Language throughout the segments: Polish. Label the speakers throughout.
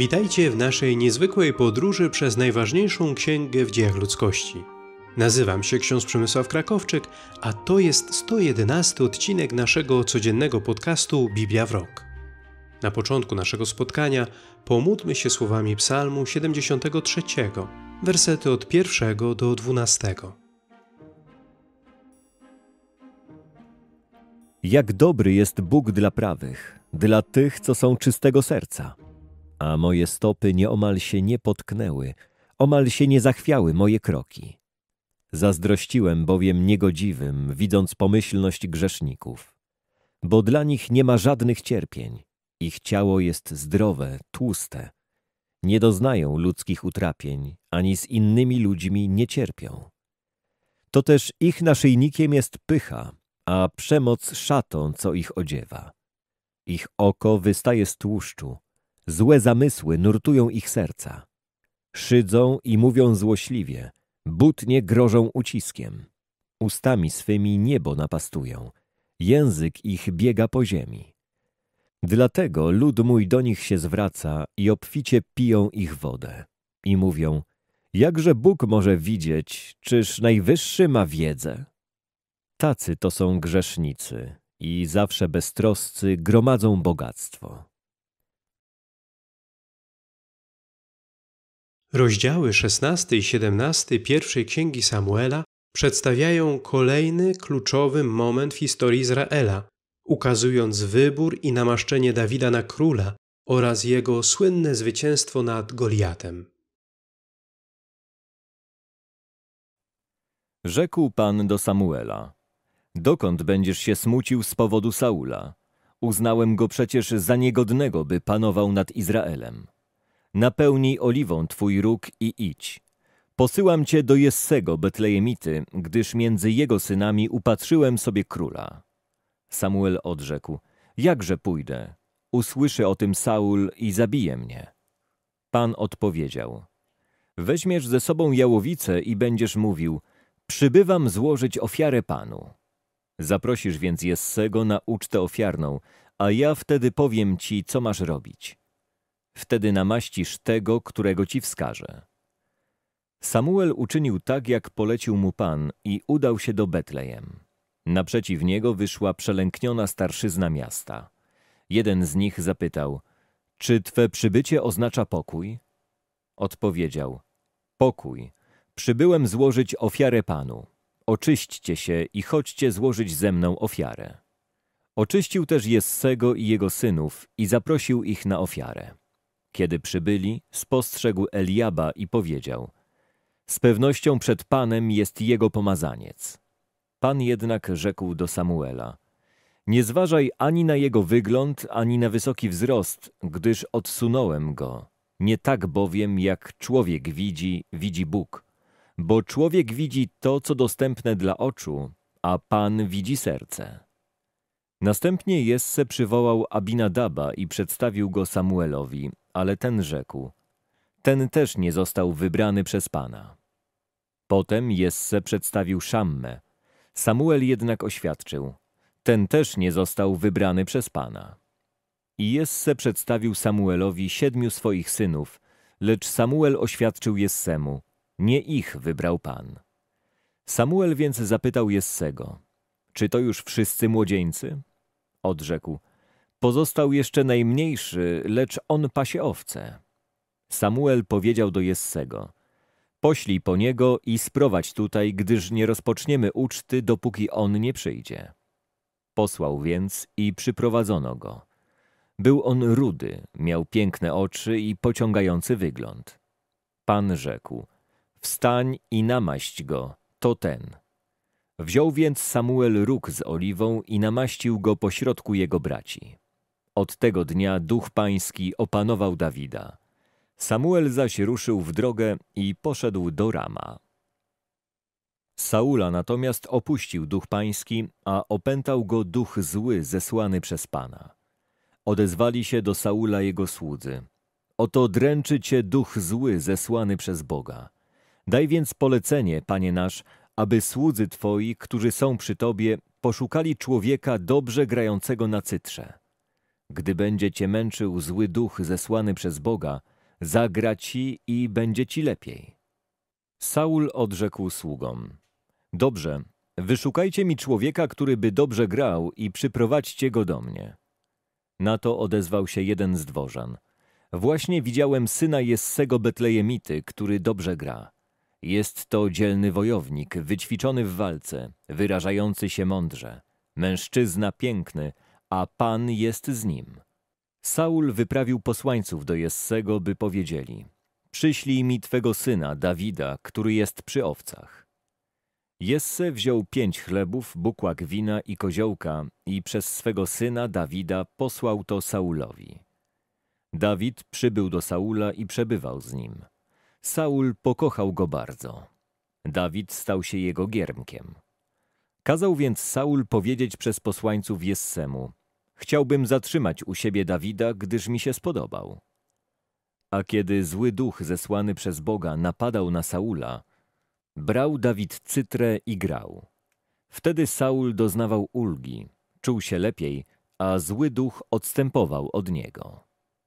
Speaker 1: Witajcie w naszej niezwykłej podróży przez najważniejszą księgę w dziejach ludzkości. Nazywam się ksiądz Przemysław Krakowczyk, a to jest 111 odcinek naszego codziennego podcastu Biblia w rok. Na początku naszego spotkania pomódlmy się słowami Psalmu 73, wersety od 1 do 12.
Speaker 2: Jak dobry jest Bóg dla prawych, dla tych, co są czystego serca. A moje stopy nieomal się nie potknęły, omal się nie zachwiały moje kroki. Zazdrościłem bowiem niegodziwym, widząc pomyślność grzeszników. Bo dla nich nie ma żadnych cierpień. Ich ciało jest zdrowe, tłuste. Nie doznają ludzkich utrapień, ani z innymi ludźmi nie cierpią. To też ich naszyjnikiem jest pycha, a przemoc szatą, co ich odziewa. Ich oko wystaje z tłuszczu, złe zamysły nurtują ich serca. Szydzą i mówią złośliwie, butnie grożą uciskiem. Ustami swymi niebo napastują, język ich biega po ziemi. Dlatego lud mój do nich się zwraca i obficie piją ich wodę. I mówią, jakże Bóg może widzieć, czyż Najwyższy ma wiedzę? Tacy to są grzesznicy i zawsze beztroscy gromadzą bogactwo.
Speaker 1: Rozdziały 16 i 17 pierwszej księgi Samuela przedstawiają kolejny kluczowy moment w historii Izraela, ukazując wybór i namaszczenie Dawida na króla oraz jego słynne zwycięstwo nad Goliatem.
Speaker 2: Rzekł Pan do Samuela: dokąd będziesz się smucił z powodu Saula? Uznałem go przecież za niegodnego, by panował nad Izraelem. Napełnij oliwą twój róg i idź. Posyłam cię do Jessego Betlejemity, gdyż między jego synami upatrzyłem sobie króla. Samuel odrzekł: jakże pójdę? Usłyszy o tym Saul i zabije mnie. Pan odpowiedział: weźmiesz ze sobą jałowicę i będziesz mówił: przybywam złożyć ofiarę Panu. Zaprosisz więc Jessego na ucztę ofiarną, a ja wtedy powiem ci, co masz robić. Wtedy namaścisz tego, którego ci wskażę. Samuel uczynił tak, jak polecił mu Pan i udał się do Betlejem. Naprzeciw niego wyszła przelękniona starszyzna miasta. Jeden z nich zapytał: czy twe przybycie oznacza pokój? Odpowiedział: pokój. Przybyłem złożyć ofiarę Panu. Oczyśćcie się i chodźcie złożyć ze mną ofiarę. Oczyścił też Jessego i jego synów i zaprosił ich na ofiarę. Kiedy przybyli, spostrzegł Eliaba i powiedział: z pewnością przed Panem jest jego pomazaniec. Pan jednak rzekł do Samuela: nie zważaj ani na jego wygląd, ani na wysoki wzrost, gdyż odsunąłem go. Nie tak bowiem, jak człowiek widzi Bóg. Bo człowiek widzi to, co dostępne dla oczu, a Pan widzi serce. Następnie Jesse przywołał Abinadaba i przedstawił go Samuelowi, ale ten rzekł: ten też nie został wybrany przez Pana. Potem Jesse przedstawił Szammę. Samuel jednak oświadczył: ten też nie został wybrany przez Pana. I Jesse przedstawił Samuelowi 7 swoich synów, lecz Samuel oświadczył Jessemu: nie ich wybrał Pan. Samuel więc zapytał Jessego: czy to już wszyscy młodzieńcy? Odrzekł: pozostał jeszcze najmniejszy, lecz on pasie owce. Samuel powiedział do Jessego: poślij po niego i sprowadź tutaj, gdyż nie rozpoczniemy uczty, dopóki on nie przyjdzie. Posłał więc i przyprowadzono go. Był on rudy, miał piękne oczy i pociągający wygląd. Pan rzekł: wstań i namaść go, to ten. Wziął więc Samuel róg z oliwą i namaścił go pośrodku jego braci. Od tego dnia duch pański opanował Dawida. Samuel zaś ruszył w drogę i poszedł do Rama. Saula natomiast opuścił duch pański, a opętał go duch zły zesłany przez Pana. Odezwali się do Saula jego słudzy: oto dręczy cię duch zły zesłany przez Boga. Daj więc polecenie, Panie nasz, aby słudzy twoi, którzy są przy tobie, poszukali człowieka dobrze grającego na cytrze. Gdy będzie cię męczył zły duch zesłany przez Boga, Zagra ci i będzie ci lepiej. Saul odrzekł sługom: dobrze, wyszukajcie mi człowieka, który by dobrze grał i przyprowadźcie go do mnie. Na to odezwał się jeden z dworzan: właśnie widziałem syna Jessego Betlejemity, który dobrze gra. Jest to dzielny wojownik, wyćwiczony w walce, wyrażający się mądrze. Mężczyzna piękny, a Pan jest z nim. Saul wyprawił posłańców do Jessego, by powiedzieli: przyślij mi twego syna, Dawida, który jest przy owcach. Jesse wziął 5 chlebów, bukłak wina i koziołka i przez swego syna Dawida posłał to Saulowi. Dawid przybył do Saula i przebywał z nim. Saul pokochał go bardzo. Dawid stał się jego giermkiem. Kazał więc Saul powiedzieć przez posłańców Jessemu: chciałbym zatrzymać u siebie Dawida, gdyż mi się spodobał. A kiedy zły duch zesłany przez Boga napadał na Saula, brał Dawid cytrę i grał. Wtedy Saul doznawał ulgi, czuł się lepiej, a zły duch odstępował od niego.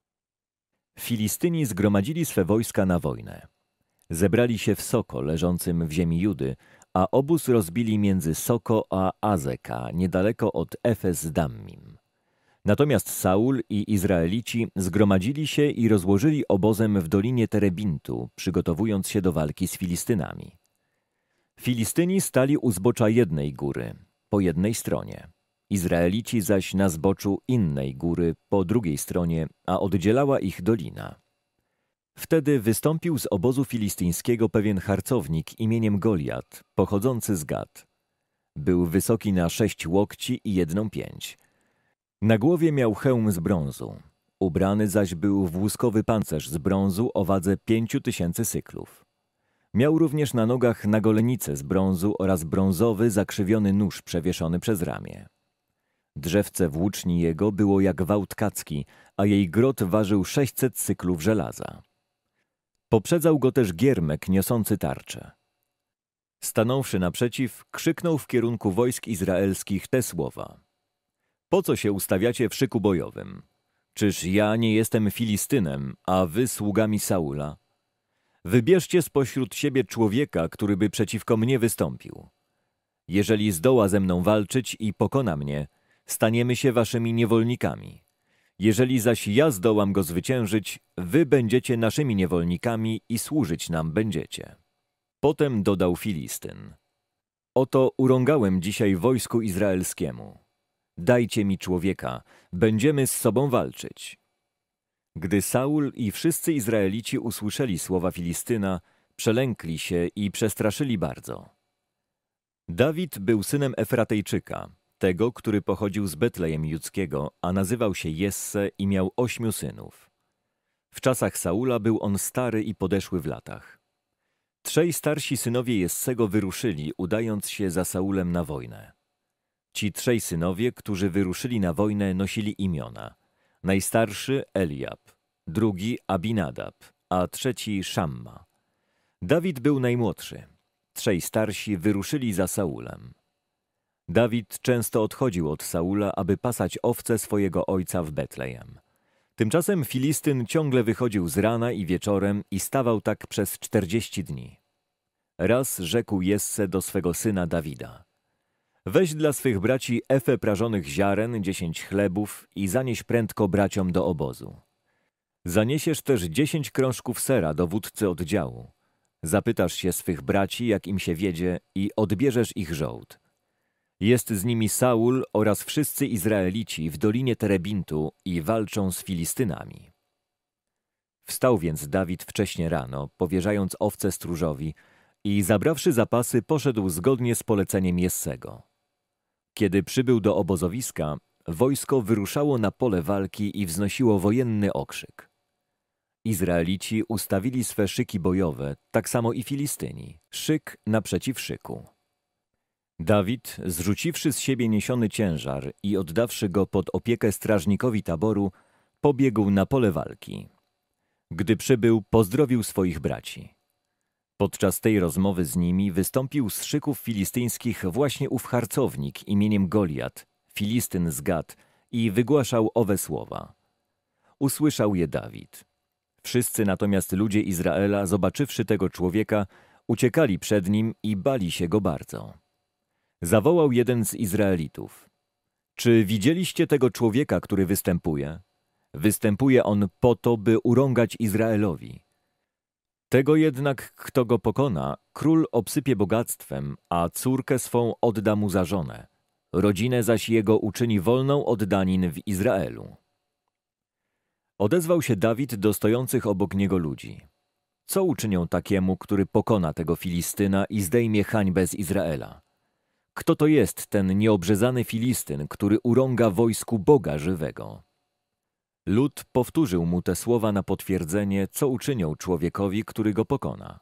Speaker 2: Filistyni zgromadzili swe wojska na wojnę. Zebrali się w Soko, leżącym w ziemi Judy, a obóz rozbili między Soko a Azeka, niedaleko od Efes-Dammim. Natomiast Saul i Izraelici zgromadzili się i rozłożyli obozem w dolinie Terebintu, przygotowując się do walki z Filistynami. Filistyni stali u zbocza jednej góry, po jednej stronie. Izraelici zaś na zboczu innej góry, po drugiej stronie, a oddzielała ich dolina. Wtedy wystąpił z obozu filistyńskiego pewien harcownik imieniem Goliat, pochodzący z Gat. Był wysoki na 6 łokci i 1 pięć. Na głowie miał hełm z brązu. Ubrany zaś był w łuskowy pancerz z brązu o wadze 5000 syklów. Miał również na nogach nagolenicę z brązu oraz brązowy, zakrzywiony nóż przewieszony przez ramię. Drzewce włóczni jego było jak wał tkacki, a jej grot ważył 600 syklów żelaza. Poprzedzał go też giermek niosący tarczę. Stanąwszy naprzeciw, krzyknął w kierunku wojsk izraelskich te słowa: po co się ustawiacie w szyku bojowym? Czyż ja nie jestem Filistynem, a wy sługami Saula? Wybierzcie spośród siebie człowieka, który by przeciwko mnie wystąpił. Jeżeli zdoła ze mną walczyć i pokona mnie, staniemy się waszymi niewolnikami. Jeżeli zaś ja zdołam go zwyciężyć, wy będziecie naszymi niewolnikami i służyć nam będziecie. Potem dodał Filistyn: oto urągałem dzisiaj wojsku izraelskiemu. Dajcie mi człowieka, będziemy z sobą walczyć. Gdy Saul i wszyscy Izraelici usłyszeli słowa Filistyna, przelękli się i przestraszyli bardzo. Dawid był synem Efratejczyka, tego, który pochodził z Betlejem Judzkiego, a nazywał się Jesse i miał 8 synów. W czasach Saula był on stary i podeszły w latach. 3 starsi synowie Jessego wyruszyli, udając się za Saulem na wojnę. Ci 3 synowie, którzy wyruszyli na wojnę, nosili imiona. Najstarszy Eliab, drugi Abinadab, a trzeci Szamma. Dawid był najmłodszy. 3 starsi wyruszyli za Saulem. Dawid często odchodził od Saula, aby pasać owce swojego ojca w Betlejem. Tymczasem Filistyn ciągle wychodził z rana i wieczorem i stawał tak przez 40 dni. Raz rzekł Jesse do swego syna Dawida: weź dla swych braci efę prażonych ziaren, 10 chlebów i zanieś prędko braciom do obozu. Zaniesiesz też 10 krążków sera dowódcy oddziału. Zapytasz się swych braci, jak im się wiedzie, i odbierzesz ich żołd. Jest z nimi Saul oraz wszyscy Izraelici w dolinie Terebintu i walczą z Filistynami. Wstał więc Dawid wcześnie rano, powierzając owce stróżowi, i zabrawszy zapasy, poszedł zgodnie z poleceniem Jessego. Kiedy przybył do obozowiska, wojsko wyruszało na pole walki i wznosiło wojenny okrzyk. Izraelici ustawili swe szyki bojowe, tak samo i Filistyni, szyk naprzeciw szyku. Dawid, zrzuciwszy z siebie niesiony ciężar i oddawszy go pod opiekę strażnikowi taboru, pobiegł na pole walki. Gdy przybył, pozdrowił swoich braci. Podczas tej rozmowy z nimi wystąpił z szyków filistyńskich właśnie ów harcownik imieniem Goliat, Filistyn z Gat, i wygłaszał owe słowa. Usłyszał je Dawid. Wszyscy natomiast ludzie Izraela, zobaczywszy tego człowieka, uciekali przed nim i bali się go bardzo. Zawołał jeden z Izraelitów: czy widzieliście tego człowieka, który występuje? Występuje on po to, by urągać Izraelowi. Tego jednak, kto go pokona, król obsypie bogactwem, a córkę swą odda mu za żonę. Rodzinę zaś jego uczyni wolną od danin w Izraelu. Odezwał się Dawid do stojących obok niego ludzi: co uczynią takiemu, który pokona tego Filistyna i zdejmie hańbę z Izraela? Kto to jest ten nieobrzezany Filistyn, który urąga wojsku Boga żywego? Lud powtórzył mu te słowa na potwierdzenie, co uczynią człowiekowi, który go pokona.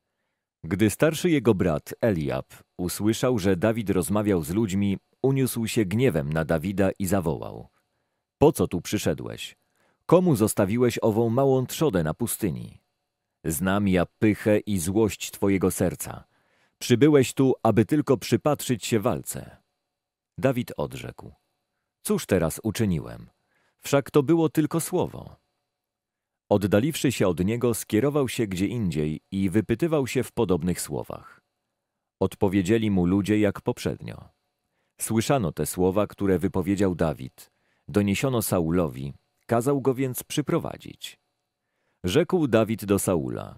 Speaker 2: Gdy starszy jego brat Eliab usłyszał, że Dawid rozmawiał z ludźmi, uniósł się gniewem na Dawida i zawołał: po co tu przyszedłeś? Komu zostawiłeś ową małą trzodę na pustyni? Znam ja pychę i złość twojego serca. Przybyłeś tu, aby tylko przypatrzyć się walce. Dawid odrzekł: cóż teraz uczyniłem? Wszak to było tylko słowo. Oddaliwszy się od niego, skierował się gdzie indziej i wypytywał się w podobnych słowach. Odpowiedzieli mu ludzie jak poprzednio. Słyszano te słowa, które wypowiedział Dawid. Doniesiono Saulowi, kazał go więc przyprowadzić. Rzekł Dawid do Saula: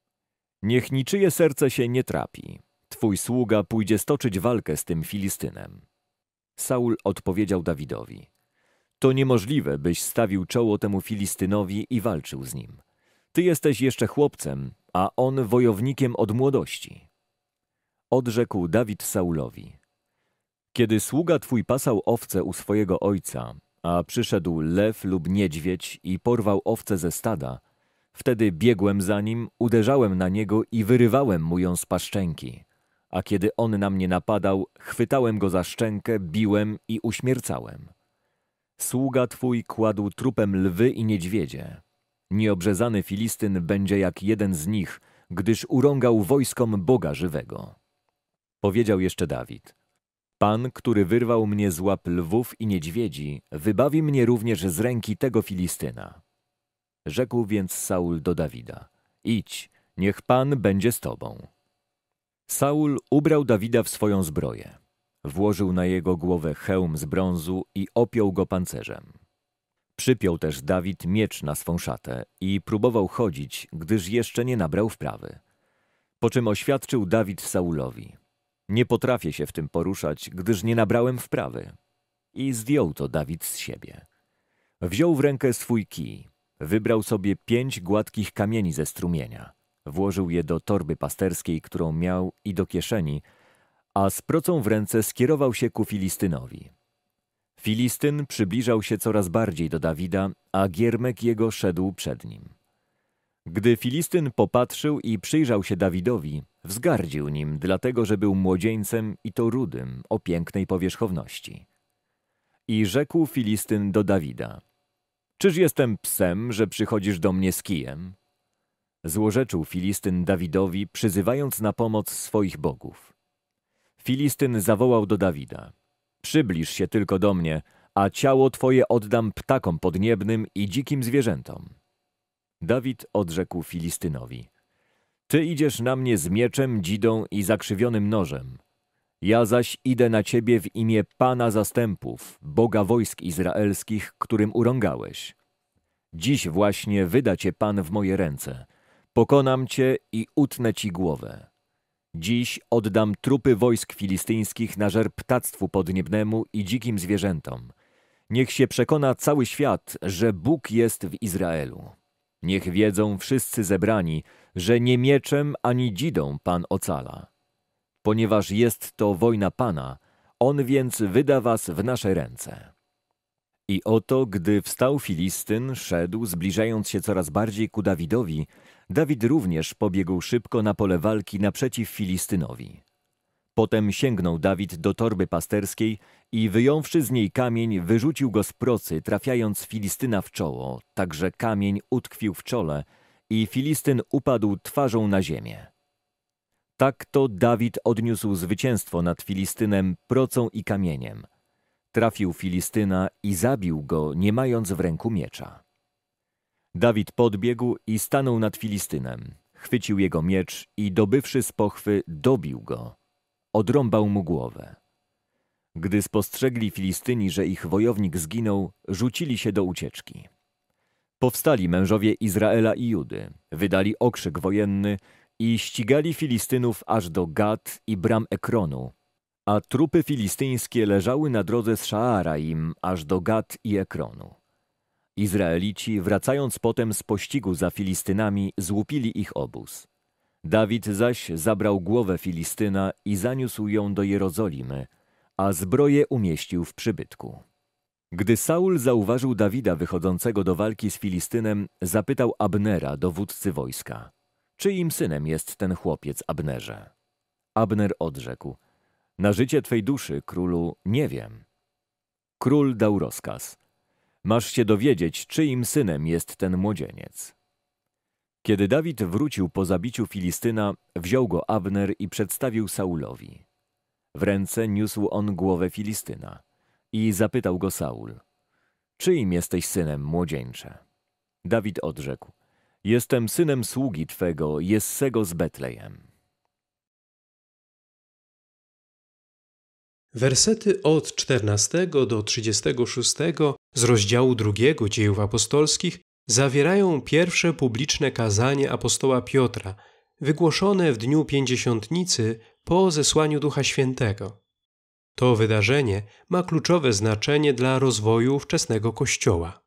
Speaker 2: niech niczyje serce się nie trapi. Twój sługa pójdzie stoczyć walkę z tym Filistynem. Saul odpowiedział Dawidowi: to niemożliwe, byś stawił czoło temu Filistynowi i walczył z nim. Ty jesteś jeszcze chłopcem, a on wojownikiem od młodości. Odrzekł Dawid Saulowi: kiedy sługa twój pasał owce u swojego ojca, a przyszedł lew lub niedźwiedź i porwał owce ze stada, wtedy biegłem za nim, uderzałem na niego i wyrywałem mu ją z paszczęki. A kiedy on na mnie napadał, chwytałem go za szczękę, biłem i uśmiercałem. Sługa twój kładł trupem lwy i niedźwiedzie. Nieobrzezany Filistyn będzie jak jeden z nich, gdyż urągał wojskom Boga żywego. Powiedział jeszcze Dawid: Pan, który wyrwał mnie z łap lwów i niedźwiedzi, wybawi mnie również z ręki tego Filistyna. Rzekł więc Saul do Dawida: idź, niech Pan będzie z tobą. Saul ubrał Dawida w swoją zbroję. Włożył na jego głowę hełm z brązu i opiął go pancerzem. Przypiął też Dawid miecz na swą szatę i próbował chodzić, gdyż jeszcze nie nabrał wprawy. Po czym oświadczył Dawid Saulowi: nie potrafię się w tym poruszać, gdyż nie nabrałem wprawy. I zdjął to Dawid z siebie. Wziął w rękę swój kij, wybrał sobie 5 gładkich kamieni ze strumienia, włożył je do torby pasterskiej, którą miał, i do kieszeni, a z procą w ręce skierował się ku Filistynowi. Filistyn przybliżał się coraz bardziej do Dawida, a giermek jego szedł przed nim. Gdy Filistyn popatrzył i przyjrzał się Dawidowi, wzgardził nim, dlatego że był młodzieńcem i to rudym, o pięknej powierzchowności. I rzekł Filistyn do Dawida: czyż jestem psem, że przychodzisz do mnie z kijem? Złorzeczył Filistyn Dawidowi, przyzywając na pomoc swoich bogów. Filistyn zawołał do Dawida: przybliż się tylko do mnie, a ciało twoje oddam ptakom podniebnym i dzikim zwierzętom. Dawid odrzekł Filistynowi: ty idziesz na mnie z mieczem, dzidą i zakrzywionym nożem. Ja zaś idę na ciebie w imię Pana zastępów, Boga wojsk izraelskich, którym urągałeś. Dziś właśnie wyda cię Pan w moje ręce. Pokonam cię i utnę ci głowę. Dziś oddam trupy wojsk filistyńskich na żer ptactwu podniebnemu i dzikim zwierzętom. Niech się przekona cały świat, że Bóg jest w Izraelu. Niech wiedzą wszyscy zebrani, że nie mieczem ani dzidą Pan ocala. Ponieważ jest to wojna Pana, On więc wyda was w nasze ręce. I oto, gdy wstał Filistyn, szedł, zbliżając się coraz bardziej ku Dawidowi, Dawid również pobiegł szybko na pole walki naprzeciw Filistynowi. Potem sięgnął Dawid do torby pasterskiej i wyjąwszy z niej kamień, wyrzucił go z procy, trafiając Filistyna w czoło, tak że kamień utkwił w czole i Filistyn upadł twarzą na ziemię. Tak to Dawid odniósł zwycięstwo nad Filistynem procą i kamieniem. Trafił Filistyna i zabił go, nie mając w ręku miecza. Dawid podbiegł i stanął nad Filistynem. Chwycił jego miecz i dobywszy z pochwy, dobił go. Odrąbał mu głowę. Gdy spostrzegli Filistyni, że ich wojownik zginął, rzucili się do ucieczki. Powstali mężowie Izraela i Judy, wydali okrzyk wojenny i ścigali Filistynów aż do Gat i bram Ekronu, a trupy filistyńskie leżały na drodze z Szaaraim aż do Gat i Ekronu. Izraelici, wracając potem z pościgu za Filistynami, złupili ich obóz. Dawid zaś zabrał głowę Filistyna i zaniósł ją do Jerozolimy, a zbroję umieścił w przybytku. Gdy Saul zauważył Dawida wychodzącego do walki z Filistynem, zapytał Abnera, dowódcy wojska: czyim synem jest ten chłopiec, Abnerze? Abner odrzekł: na życie twej duszy, królu, nie wiem. Król dał rozkaz: masz się dowiedzieć, czyim synem jest ten młodzieniec. Kiedy Dawid wrócił po zabiciu Filistyna, wziął go Abner i przedstawił Saulowi. W ręce niósł on głowę Filistyna i zapytał go Saul: czyim jesteś synem, młodzieńcze? Dawid odrzekł: jestem synem sługi twego, Jessego z Betlejem.
Speaker 1: Wersety od 14 do 36 z rozdziału 2 Dziejów Apostolskich zawierają pierwsze publiczne kazanie apostoła Piotra, wygłoszone w dniu Pięćdziesiątnicy po zesłaniu Ducha Świętego. To wydarzenie ma kluczowe znaczenie dla rozwoju wczesnego Kościoła.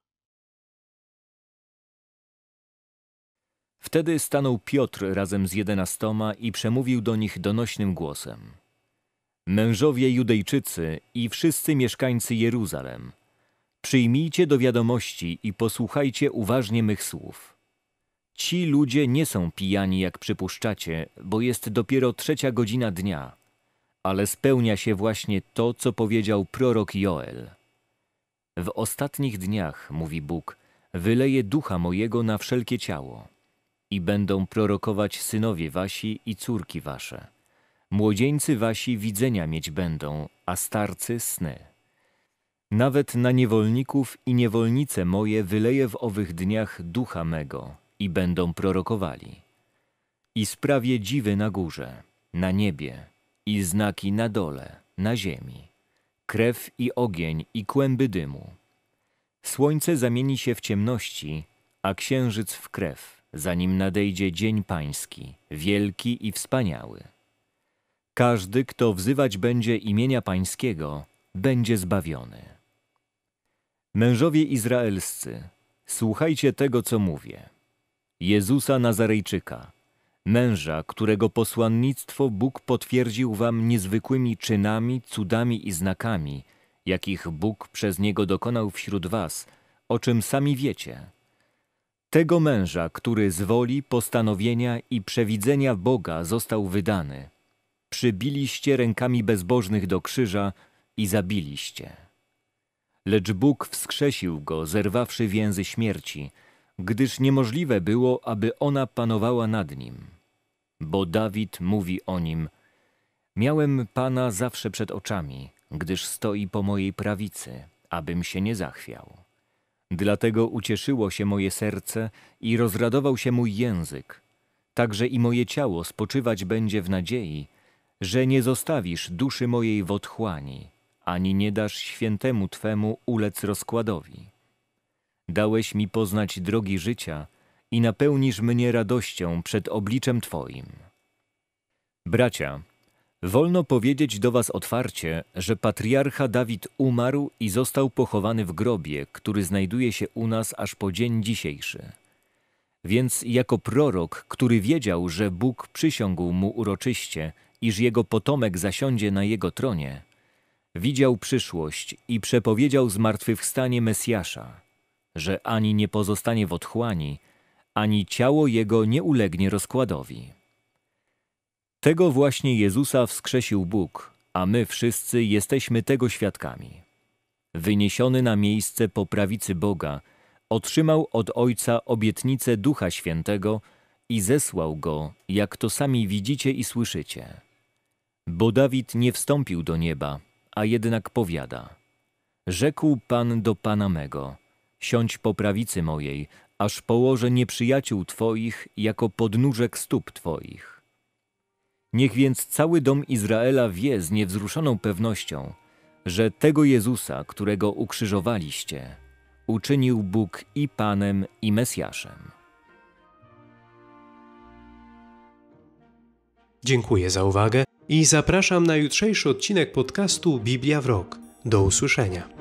Speaker 2: Wtedy stanął Piotr razem z 11 i przemówił do nich donośnym głosem: mężowie Judejczycy i wszyscy mieszkańcy Jeruzalem, przyjmijcie do wiadomości i posłuchajcie uważnie mych słów. Ci ludzie nie są pijani, jak przypuszczacie, bo jest dopiero 3 godzina dnia, ale spełnia się właśnie to, co powiedział prorok Joel. W ostatnich dniach, mówi Bóg, wyleję ducha mojego na wszelkie ciało i będą prorokować synowie wasi i córki wasze. Młodzieńcy wasi widzenia mieć będą, a starcy sny. Nawet na niewolników i niewolnice moje wyleję w owych dniach ducha mego i będą prorokowali. I sprawię dziwy na górze, na niebie i znaki na dole, na ziemi, krew i ogień i kłęby dymu. Słońce zamieni się w ciemności, a księżyc w krew, zanim nadejdzie dzień pański, wielki i wspaniały. Każdy, kto wzywać będzie imienia pańskiego, będzie zbawiony. Mężowie izraelscy, słuchajcie tego, co mówię. Jezusa Nazarejczyka, męża, którego posłannictwo Bóg potwierdził wam niezwykłymi czynami, cudami i znakami, jakich Bóg przez niego dokonał wśród was, o czym sami wiecie. Tego męża, który z woli, postanowienia i przewidzenia Boga został wydany, przybiliście rękami bezbożnych do krzyża i zabiliście. Lecz Bóg wskrzesił go, zerwawszy więzy śmierci, gdyż niemożliwe było, aby ona panowała nad nim. Bo Dawid mówi o nim: miałem Pana zawsze przed oczami, gdyż stoi po mojej prawicy, abym się nie zachwiał. Dlatego ucieszyło się moje serce i rozradował się mój język. Także i moje ciało spoczywać będzie w nadziei, że nie zostawisz duszy mojej w otchłani, ani nie dasz świętemu Twemu ulec rozkładowi. Dałeś mi poznać drogi życia i napełnisz mnie radością przed obliczem Twoim. Bracia, wolno powiedzieć do was otwarcie, że patriarcha Dawid umarł i został pochowany w grobie, który znajduje się u nas aż po dzień dzisiejszy. Więc jako prorok, który wiedział, że Bóg przysiągł mu uroczyście, iż jego potomek zasiądzie na jego tronie, widział przyszłość i przepowiedział zmartwychwstanie Mesjasza, że ani nie pozostanie w otchłani, ani ciało jego nie ulegnie rozkładowi. Tego właśnie Jezusa wskrzesił Bóg, a my wszyscy jesteśmy tego świadkami. Wyniesiony na miejsce po prawicy Boga, otrzymał od Ojca obietnicę Ducha Świętego i zesłał Go, jak to sami widzicie i słyszycie. Bo Dawid nie wstąpił do nieba, a jednak powiada: rzekł Pan do Pana mego: siądź po prawicy mojej, aż położę nieprzyjaciół Twoich jako podnóżek stóp Twoich. Niech więc cały dom Izraela wie z niewzruszoną pewnością, że tego Jezusa, którego ukrzyżowaliście, uczynił Bóg i Panem, i Mesjaszem.
Speaker 1: Dziękuję za uwagę i zapraszam na jutrzejszy odcinek podcastu Biblia w rok. Do usłyszenia.